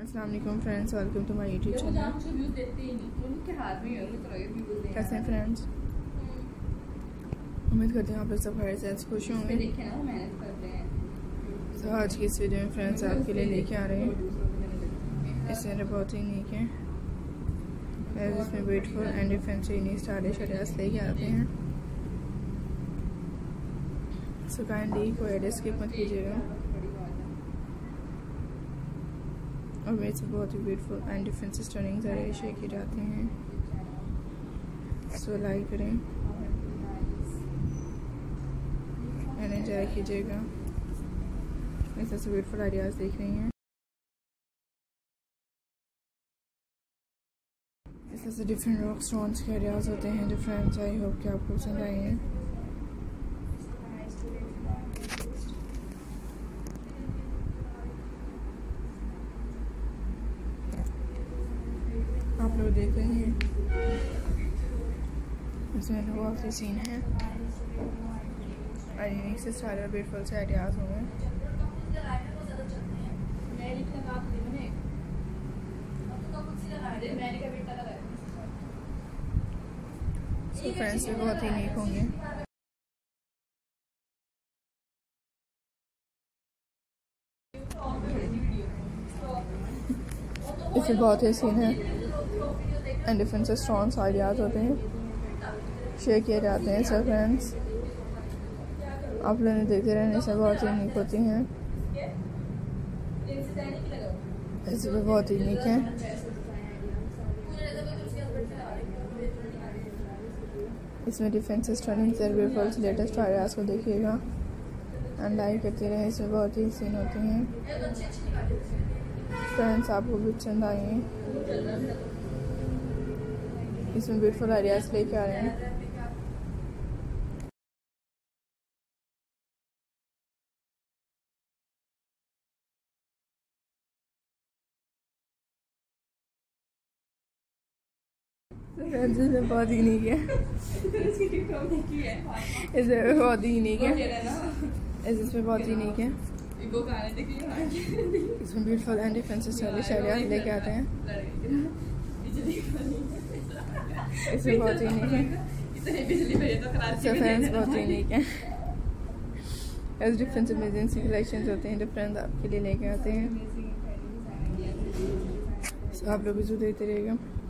अस्सलाम वालेकुम friends, welcome to my YouTube channel. कैसे हैं फ्रेंड्स? उम्मीद करते हैं आप लोग सब खैर से खुश होंगे। तो आज की इस वीडियो में फ्रेंड्स आपके लिए लेके आ रहे हैं इससे बहुत ही नीक है, इसमें beautiful and fancy stylish dress लेके आते हैं। सो काइंडली कोई एड्रेस स्किप मत कीजिएगा। और मेरे से बहुत ही ब्यूटीफुल एंड डिफरेंट स्टनिंग सारे शेयर किए जाते हैं। सो लाइक करें एंड एंजॉय कीजिएगा। ऐसे से ब्यूटीफुल आइडियाज़ देख रही हैं। इस तरह से डिफरेंट रॉक स्टोन्स के आइडियाज़ होते हैं जो फ्रेंड्स आई होप कि आपको पसंद आएंगे। आप लोग देख रहे हैं इसमें बहुत से सीन है और यूनिक से सारे ब्यूटीफुल से आइडियाज़ होंगे। तो फ्रेंड्स भी बहुत ही यूनिक होंगे। इसमें बहुत ही सीन है एंड डिफरेंट से स्ट्रॉन्ग आइडियाज़ होते हैं, शेयर किए जाते हैं। सर फ्रेंड्स आप लोगों ने देखते रहने से बहुत ही यूनिक होती हैं। ऐसे भी बहुत ही यूनिक है। इसमें डिफरेंट से स्टनिंग से ब्यूटीफुल लेटेस्ट आइडियाज़ को देखिएगा एंड लाइक करते रहें। इसमें बहुत ही सीन होते हैं फ्रेंड्स, आपको भी पसंद आएंगे। इसमें ब्यूटीफुल आइडियाज़ लेके आ रहे हैं। इसमें बहुत ही यूनिक है, इसमें बहुत ही यूनिक है, इसमें बहुत ही यूनिक है। इसमें beautiful and different stylish ideas लेके आते हैं। इसमें बहुत ही यूनिक है, इससे फैंस बहुत ही यूनिक है। ऐसे डिफरेंट अमेजिंग सी कलेक्शंस होते हैं, डिफरेंट आपके लिए लेके आते हैं। आप लोग भी जो देखते रहिएगा।